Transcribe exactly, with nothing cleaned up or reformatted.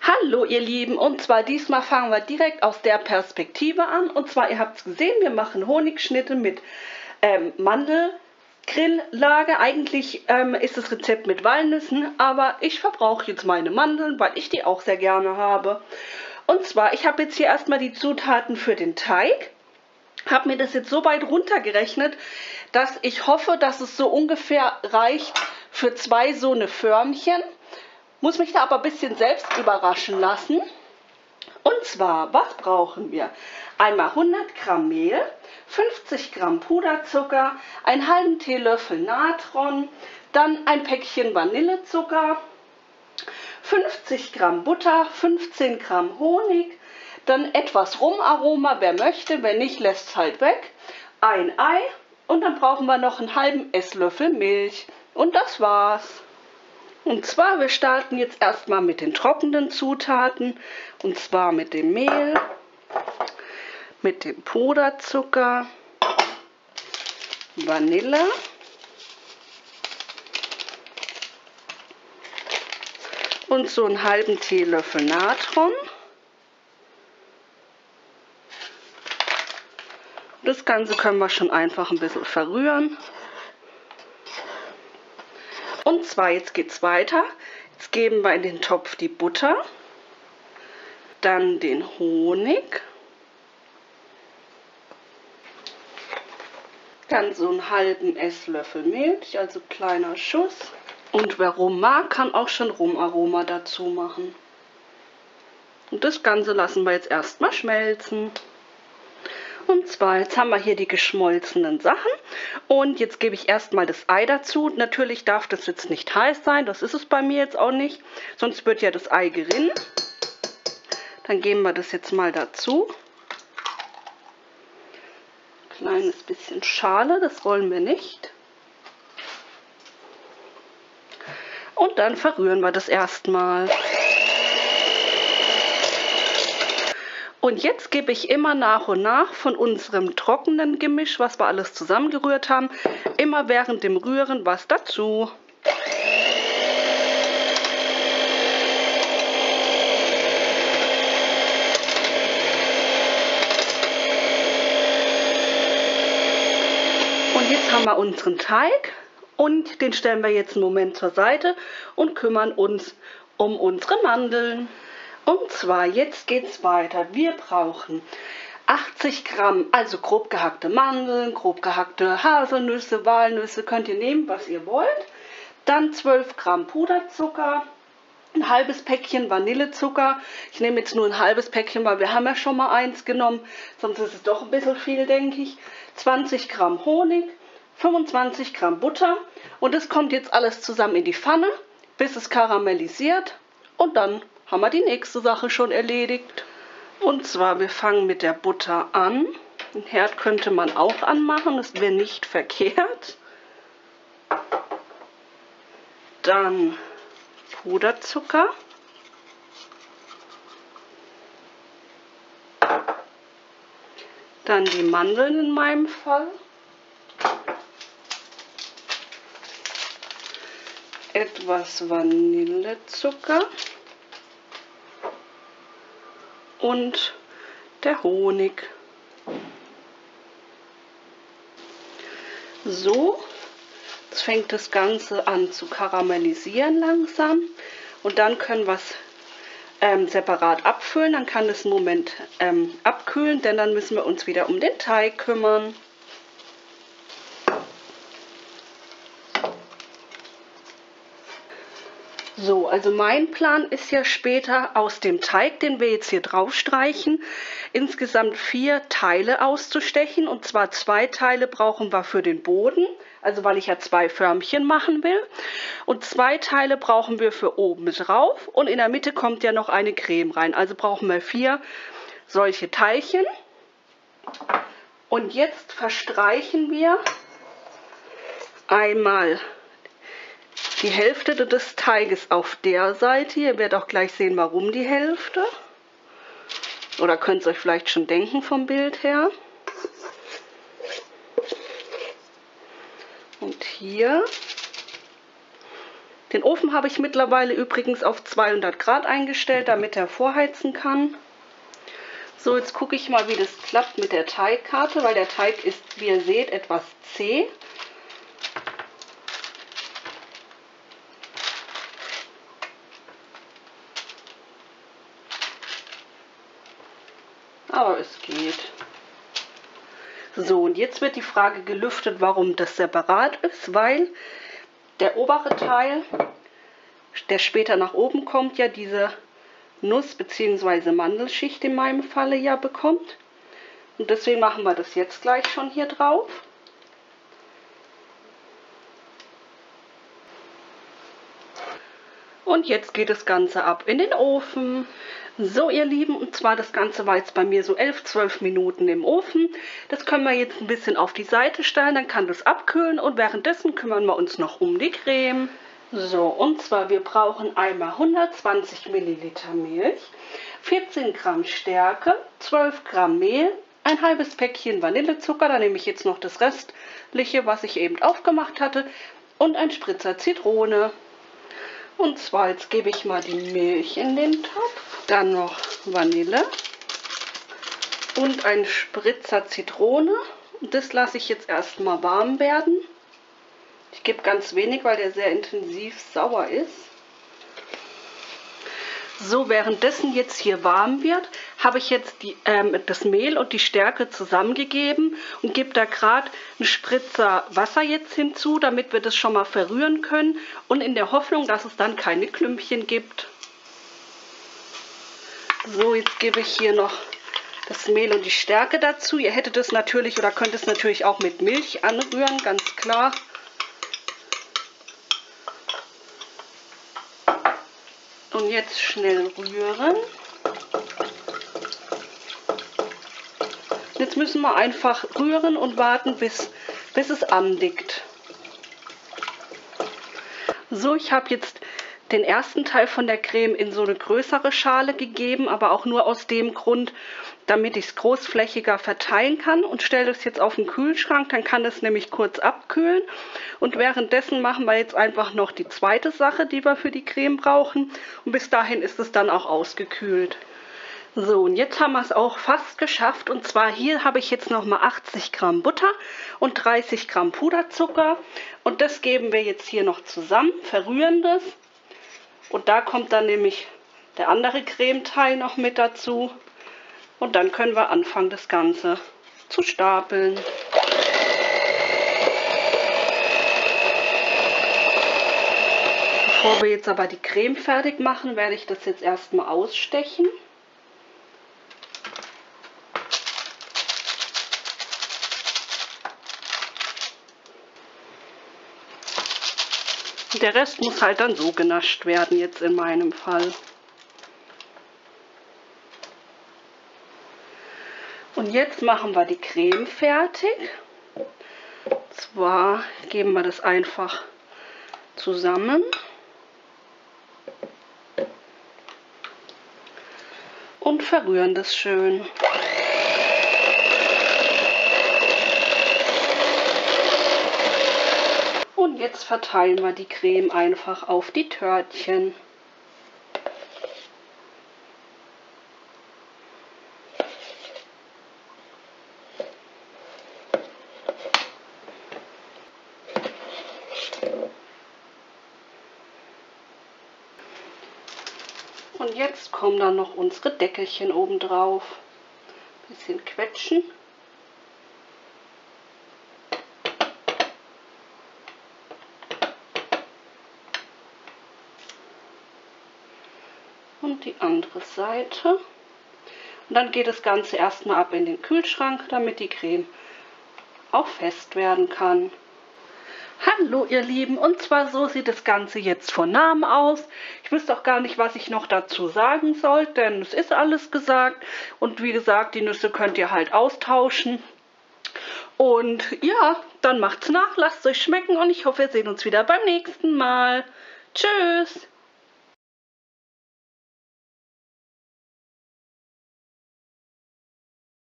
Hallo ihr Lieben, und zwar diesmal fangen wir direkt aus der Perspektive an. Und zwar, ihr habt es gesehen, wir machen Honigschnitte mit ähm, Mandelgrilllage. Eigentlich ähm, ist das Rezept mit Walnüssen, aber ich verbrauche jetzt meine Mandeln, weil ich die auch sehr gerne habe. Und zwar, ich habe jetzt hier erstmal die Zutaten für den Teig. Habe mir das jetzt so weit runtergerechnet, dass ich hoffe, dass es so ungefähr reicht für zwei so eine Förmchen. Muss mich da aber ein bisschen selbst überraschen lassen. Und zwar, was brauchen wir? Einmal hundert Gramm Mehl, fünfzig Gramm Puderzucker, einen halben Teelöffel Natron, dann ein Päckchen Vanillezucker, fünfzig Gramm Butter, fünfzehn Gramm Honig, dann etwas Rumaroma, wer möchte, wenn nicht, lässt es halt weg, ein Ei und dann brauchen wir noch einen halben Esslöffel Milch. Und das war's. Und zwar, wir starten jetzt erstmal mit den trockenen Zutaten, und zwar mit dem Mehl, mit dem Puderzucker, Vanille, und so einen halben Teelöffel Natron. Das Ganze können wir schon einfach ein bisschen verrühren. Und zwar, jetzt geht es weiter. Jetzt geben wir in den Topf die Butter, dann den Honig, dann so einen halben Esslöffel Milch, also kleiner Schuss. Und wer Rum mag, kann auch schon Rumaroma dazu machen. Und das Ganze lassen wir jetzt erstmal schmelzen. Und zwar, jetzt haben wir hier die geschmolzenen Sachen und jetzt gebe ich erstmal das Ei dazu. Natürlich darf das jetzt nicht heiß sein, das ist es bei mir jetzt auch nicht, sonst wird ja das Ei gerinnen. Dann geben wir das jetzt mal dazu. Kleines bisschen Schale, das wollen wir nicht. Und dann verrühren wir das erstmal. Und jetzt gebe ich immer nach und nach von unserem trockenen Gemisch, was wir alles zusammengerührt haben, immer während dem Rühren was dazu. Und jetzt haben wir unseren Teig und den stellen wir jetzt einen Moment zur Seite und kümmern uns um unsere Mandeln. Und zwar, jetzt geht es weiter. Wir brauchen achtzig Gramm, also grob gehackte Mandeln, grob gehackte Haselnüsse, Walnüsse, könnt ihr nehmen, was ihr wollt. Dann zwölf Gramm Puderzucker, ein halbes Päckchen Vanillezucker. Ich nehme jetzt nur ein halbes Päckchen, weil wir haben ja schon mal eins genommen, sonst ist es doch ein bisschen viel, denke ich. zwanzig Gramm Honig, fünfundzwanzig Gramm Butter und das kommt jetzt alles zusammen in die Pfanne, bis es karamellisiert und dann haben wir die nächste Sache schon erledigt. Und zwar, wir fangen mit der Butter an. Den Herd könnte man auch anmachen, das wäre nicht verkehrt. Dann Puderzucker. Dann die Mandeln in meinem Fall. Etwas Vanillezucker. Und der Honig. So, jetzt fängt das Ganze an zu karamellisieren langsam und dann können wir es ähm, separat abfüllen. Dann kann es einen Moment ähm, abkühlen, denn dann müssen wir uns wieder um den Teig kümmern. So, also mein Plan ist ja später aus dem Teig, den wir jetzt hier drauf streichen, insgesamt vier Teile auszustechen. Und zwar zwei Teile brauchen wir für den Boden, also weil ich ja zwei Förmchen machen will. Und zwei Teile brauchen wir für oben drauf. Und in der Mitte kommt ja noch eine Creme rein. Also brauchen wir vier solche Teilchen. Und jetzt verstreichen wir einmal die Hälfte des Teiges auf der Seite. Ihr werdet auch gleich sehen, warum die Hälfte. Oder könnt ihr euch vielleicht schon denken vom Bild her. Und hier Den Ofen habe ich mittlerweile übrigens auf zweihundert Grad eingestellt, damit er vorheizen kann. So, jetzt gucke ich mal, wie das klappt mit der Teigkarte, weil der Teig ist, wie ihr seht, etwas zäh. Aber es geht. So, und jetzt wird die Frage gelüftet, warum das separat ist, weil der obere Teil, der später nach oben kommt, ja diese Nuss- bzw. Mandelschicht in meinem Falle ja bekommt. Und deswegen machen wir das jetzt gleich schon hier drauf. Und jetzt geht das Ganze ab in den Ofen. So, ihr Lieben, und zwar das Ganze war jetzt bei mir so elf, zwölf Minuten im Ofen. Das können wir jetzt ein bisschen auf die Seite stellen, dann kann das abkühlen und währenddessen kümmern wir uns noch um die Creme. So, und zwar wir brauchen einmal hundertzwanzig Milliliter Milch, vierzehn Gramm Stärke, zwölf Gramm Mehl, ein halbes Päckchen Vanillezucker, da nehme ich jetzt noch das restliche, was ich eben aufgemacht hatte, und ein Spritzer Zitrone. Und zwar jetzt gebe ich mal die Milch in den Topf, dann noch Vanille und ein Spritzer Zitrone. Und das lasse ich jetzt erstmal warm werden. Ich gebe ganz wenig, weil der sehr intensiv sauer ist. So, währenddessen jetzt hier warm wird, habe ich jetzt die, ähm, das Mehl und die Stärke zusammengegeben und gebe da gerade einen Spritzer Wasser jetzt hinzu, damit wir das schon mal verrühren können und in der Hoffnung, dass es dann keine Klümpchen gibt. So, jetzt gebe ich hier noch das Mehl und die Stärke dazu. Ihr hättet es natürlich oder könnt es natürlich auch mit Milch anrühren, ganz klar. Und jetzt schnell rühren. Jetzt müssen wir einfach rühren und warten, bis, bis es andickt. So, ich habe jetzt den ersten Teil von der Creme in so eine größere Schale gegeben, aber auch nur aus dem Grund, damit ich es großflächiger verteilen kann und stelle das jetzt auf den Kühlschrank, dann kann es nämlich kurz abkühlen. Und währenddessen machen wir jetzt einfach noch die zweite Sache, die wir für die Creme brauchen. Und bis dahin ist es dann auch ausgekühlt. So, und jetzt haben wir es auch fast geschafft. Und zwar hier habe ich jetzt nochmal achtzig Gramm Butter und dreißig Gramm Puderzucker. Und das geben wir jetzt hier noch zusammen, verrühren das. Und da kommt dann nämlich der andere Cremeteil noch mit dazu. Und dann können wir anfangen, das Ganze zu stapeln. Bevor wir jetzt aber die Creme fertig machen, werde ich das jetzt erstmal ausstechen. Der Rest muss halt dann so genascht werden, jetzt in meinem Fall. Und jetzt machen wir die Creme fertig. Und zwar geben wir das einfach zusammen. Und verrühren das schön. Und jetzt verteilen wir die Creme einfach auf die Törtchen. Und jetzt kommen dann noch unsere Deckelchen oben drauf. Bisschen quetschen. Und die andere Seite. Und dann geht das Ganze erstmal ab in den Kühlschrank, damit die Creme auch fest werden kann. Hallo ihr Lieben, und zwar so sieht das Ganze jetzt von Namen aus. Ich wüsste auch gar nicht, was ich noch dazu sagen soll, denn es ist alles gesagt. Und wie gesagt, die Nüsse könnt ihr halt austauschen. Und ja, dann macht's nach, lasst es euch schmecken und ich hoffe, wir sehen uns wieder beim nächsten Mal. Tschüss!